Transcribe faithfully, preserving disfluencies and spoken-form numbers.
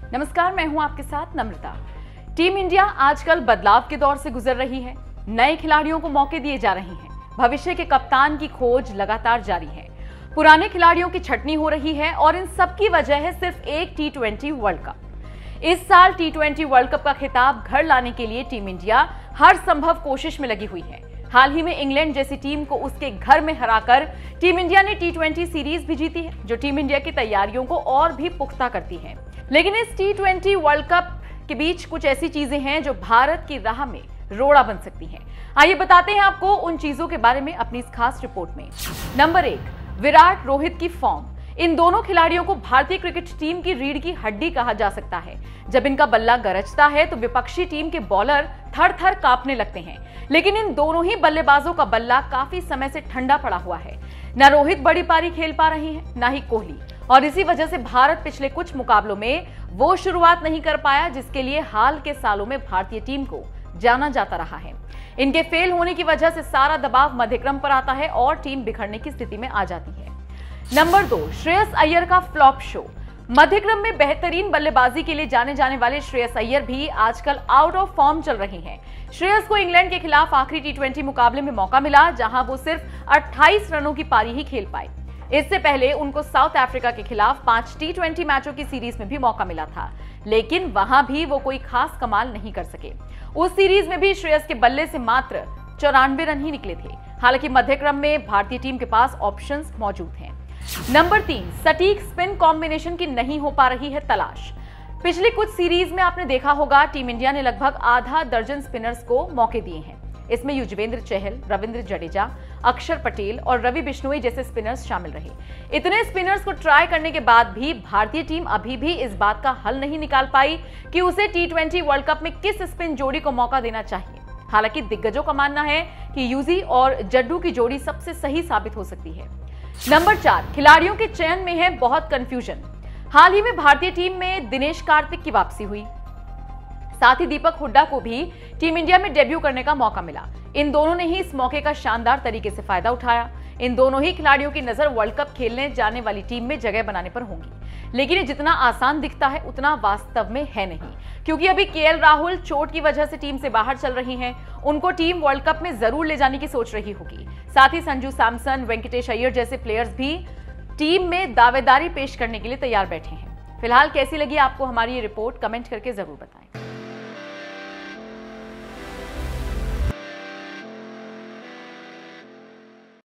नमस्कार, मैं हूं आपके साथ नम्रता। टीम इंडिया आजकल बदलाव के दौर से गुजर रही है। नए खिलाड़ियों को मौके दिए जा रहे हैं। भविष्य के कप्तान की खोज लगातार जारी है। पुराने खिलाड़ियों की छटनी हो रही है और इन सब की वजह है सिर्फ एक टी ट्वेंटी वर्ल्ड कप। इस साल टी ट्वेंटी वर्ल्ड कप का खिताब घर लाने के लिए टीम इंडिया हर संभव कोशिश में लगी हुई है। हाल ही में इंग्लैंड जैसी टीम को उसके घर में हराकर टीम इंडिया ने टी ट्वेंटी सीरीज भी जीती है, जो टीम इंडिया की तैयारियों को और भी पुख्ता करती है। लेकिन इस टी ट्वेंटी वर्ल्ड कप के बीच कुछ ऐसी चीजें हैं जो भारत की राह में रोड़ा बन सकती हैं। आइए बताते हैं आपको उन चीजों के बारे में अपनी इस खास रिपोर्ट में। नंबर एक, विराट रोहित की फॉर्म। इन दोनों खिलाड़ियों को भारतीय क्रिकेट टीम की रीढ़ की हड्डी कहा जा सकता है। जब इनका बल्ला गरजता है तो विपक्षी टीम के बॉलर थर थर कांपने लगते हैं। लेकिन इन दोनों ही बल्लेबाजों का बल्ला काफी समय से ठंडा पड़ा हुआ है। न रोहित बड़ी पारी खेल पा रहे हैं, न ही कोहली, और इसी वजह से भारत पिछले कुछ मुकाबलों में वो शुरुआत नहीं कर पाया जिसके लिए हाल के सालों में भारतीय टीम को जाना जाता रहा है। इनके फेल होने की वजह से सारा दबाव मध्यक्रम पर आता है और टीम बिखरने की स्थिति में आ जाती है। नंबर दो, श्रेयस अय्यर का फ्लॉप शो। मध्यक्रम में बेहतरीन बल्लेबाजी के लिए जाने जाने वाले श्रेयस अय्यर भी आजकल आउट ऑफ फॉर्म चल रहे हैं। श्रेयस को इंग्लैंड के खिलाफ आखिरी टी ट्वेंटी मुकाबले में मौका मिला, जहां वो सिर्फ अट्ठाईस रनों की पारी ही खेल पाए। इससे पहले उनको साउथ अफ्रीका के खिलाफ पांच टी ट्वेंटी मैचों की सीरीज में भी मौका मिला था, लेकिन वहां भी वो कोई खास कमाल नहीं कर सके। उस सीरीज में भी श्रेयस के बल्ले से मात्र चौरानवे रन ही निकले थे। हालांकि मध्यक्रम में भारतीय टीम के पास ऑप्शंस मौजूद हैं। नंबर तीन, सटीक स्पिन कॉम्बिनेशन की नहीं हो पा रही है तलाश। पिछली कुछ सीरीज में आपने देखा होगा टीम इंडिया ने लगभग आधा दर्जन स्पिनर्स को मौके दिए हैं। इसमें युजवेंद्र चहल, रविंद्र जडेजा, अक्षर पटेल और रवि बिश्नोई जैसे स्पिनर्स शामिल रहे। इतने स्पिनर्स को ट्राई करने के बाद भी भारतीय टीम अभी भी इस बात का हल नहीं निकाल पाई कि उसे टी ट्वेंटी वर्ल्ड कप में किस स्पिन जोड़ी को मौका देना चाहिए। हालांकि दिग्गजों का मानना है कि यूजी और जड्डू की जोड़ी सबसे सही साबित हो सकती है। नंबर चार, खिलाड़ियों के चयन में है बहुत कंफ्यूजन। हाल ही में भारतीय टीम में दिनेश कार्तिक की वापसी हुई, साथ ही दीपक हुड्डा को भी टीम इंडिया में डेब्यू करने का मौका मिला। इन दोनों ने ही इस मौके का शानदार तरीके से फायदा उठाया। इन दोनों ही खिलाड़ियों की नजर वर्ल्ड कप खेलने जाने वाली टीम में जगह बनाने पर होंगी, लेकिन ये जितना आसान दिखता है उतना वास्तव में है नहीं, क्योंकि अभी केएल राहुल चोट की वजह से टीम से बाहर चल रही हैं। उनको टीम वर्ल्ड कप में जरूर ले जाने की सोच रही होगी। साथ ही संजू सैमसन, वेंकटेश अय्यर जैसे प्लेयर्स भी टीम में दावेदारी पेश करने के लिए तैयार बैठे हैं। फिलहाल कैसी लगी आपको हमारी ये रिपोर्ट, कमेंट करके जरूर बताएं।